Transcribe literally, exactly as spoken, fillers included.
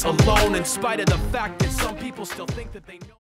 alone, in spite of the fact that some people still think that they know.